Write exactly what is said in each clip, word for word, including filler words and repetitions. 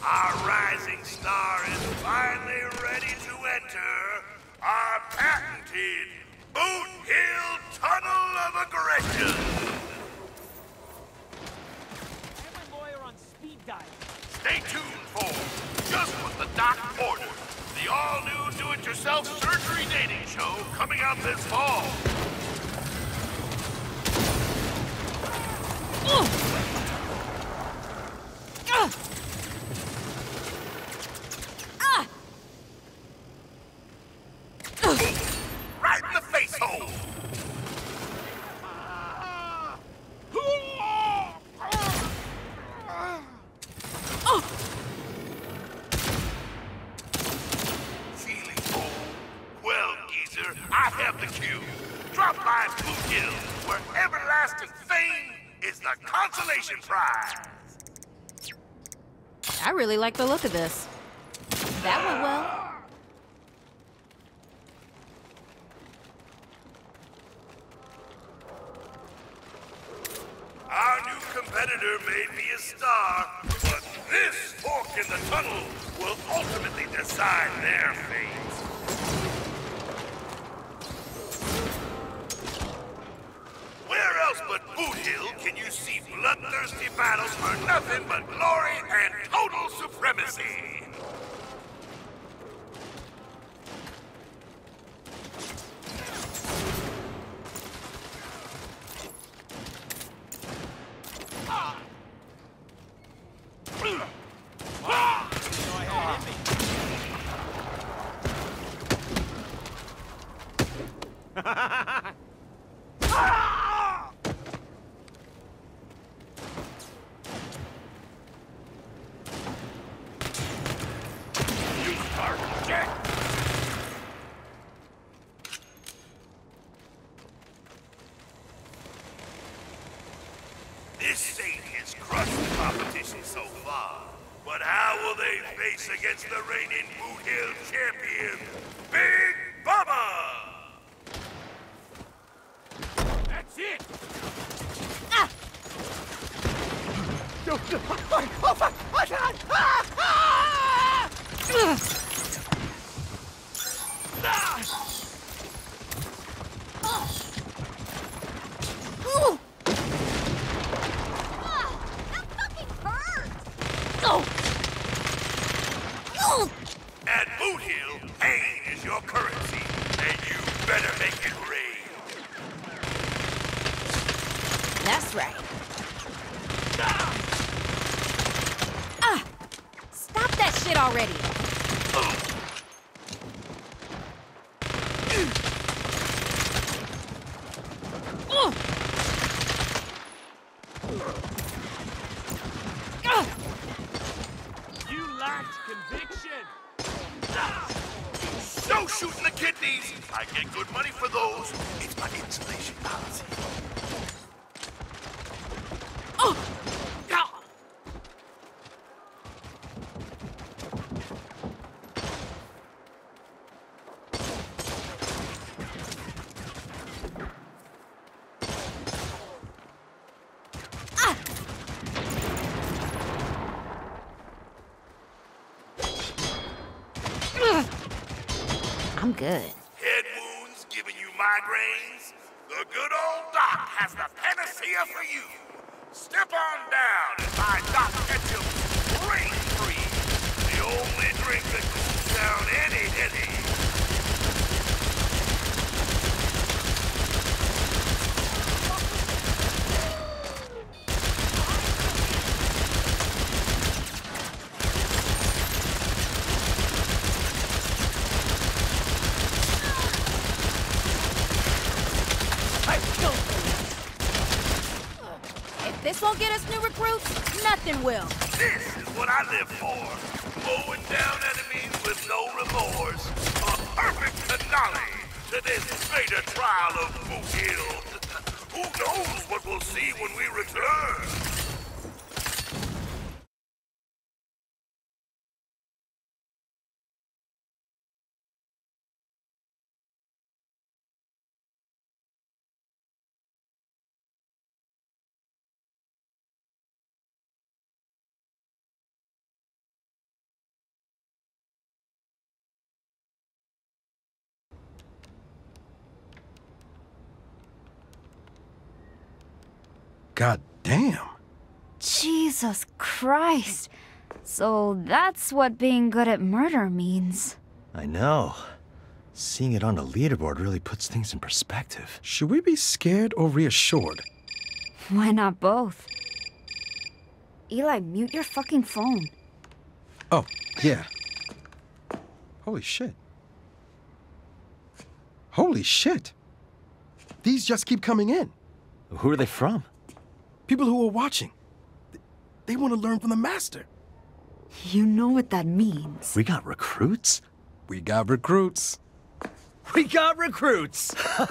Our rising star is finally ready to enter our patented Boot Hill Tunnel of Aggression. I'm a lawyer on speed dial. Stay tuned for Just What the Doc Ordered, the all-new do-it-yourself surgery dating show coming out this fall. Right in the face hole! Feeling old? Well, geezer, I have the cue. Drop by Boot Hill, where everlasting fame is the consolation prize. I really like the look of this. That went well. Our new competitor may be a star, but this fork in the tunnel will ultimately decide their fate. Where else but Boot Hill can you see bloodthirsty battles for nothing but glory and total supremacy? You start, Jack! This state has crushed the competition so far, but how will they face against the reigning Boot Hill champion, Big Bubba? That's it! Ah! Ugh. Ooh. Oh. Oh. At Boot Hill, pain is your currency, and you better make it rain. That's right. Ah! Stop that shit already! Ugh. Ugh. You lacked conviction. No shooting the kidneys! I get good money for those. It's my insulation policy. Oh. Ah. Ah. Ugh. I'm good. Head wounds giving you migraines? The good old Doc has the panacea for you. Step on down and buy Doc Ketchup's Rain Free, the only drink that cools down any headache. If this won't get us new recruits, nothing will. This is what I live for. Mowing down enemies with no remorse. A perfect finale to this beta trial of Boot Hill. Who knows what we'll see when we return? God damn. Jesus Christ. So that's what being good at murder means. I know. Seeing it on a leaderboard really puts things in perspective. Should we be scared or reassured? Why not both? Eli, mute your fucking phone. Oh, yeah. Holy shit. Holy shit. These just keep coming in. Who are they from? People who are watching. They want to learn from the master. You know what that means. We got recruits? We got recruits. We got recruits!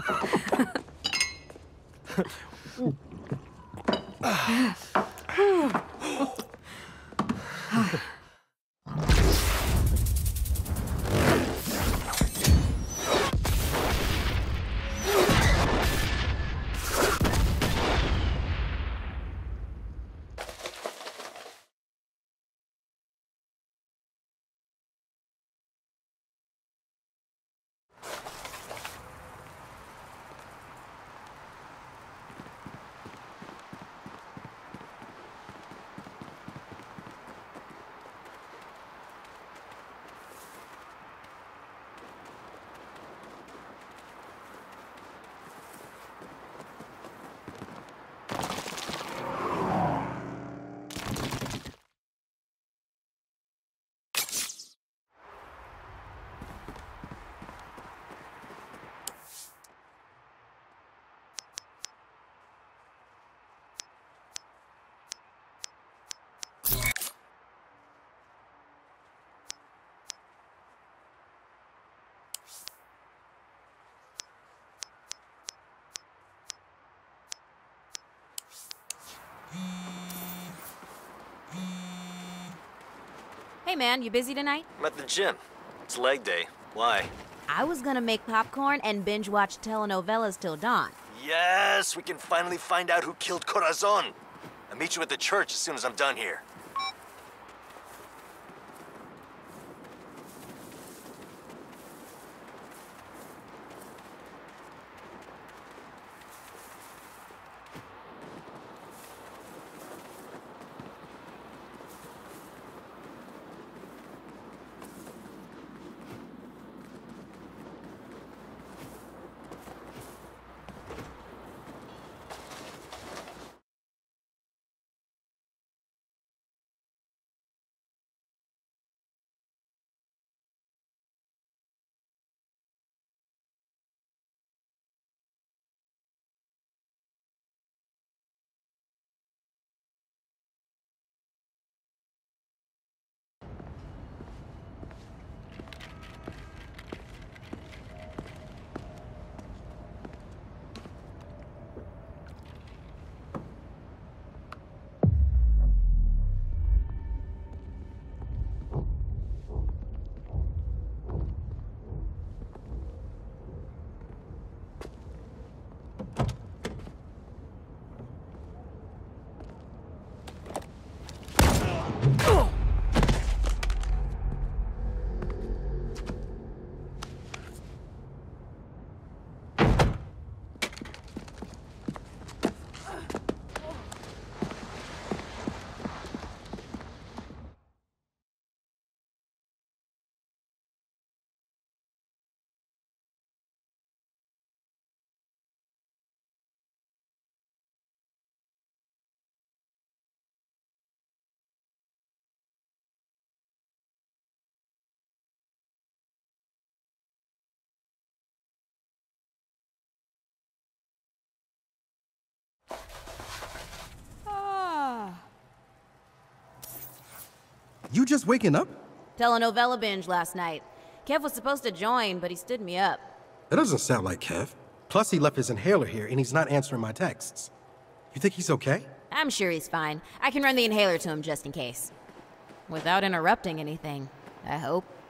Hey man, you busy tonight? I'm at the gym. It's leg day. Why? I was gonna make popcorn and binge watch telenovelas till dawn. Yes, we can finally find out who killed Corazon. I'll meet you at the church as soon as I'm done here. You just waking up? Telenovela binge last night. Kev was supposed to join, but he stood me up. That doesn't sound like Kev. Plus, he left his inhaler here, and he's not answering my texts. You think he's okay? I'm sure he's fine. I can run the inhaler to him just in case. Without interrupting anything, I hope.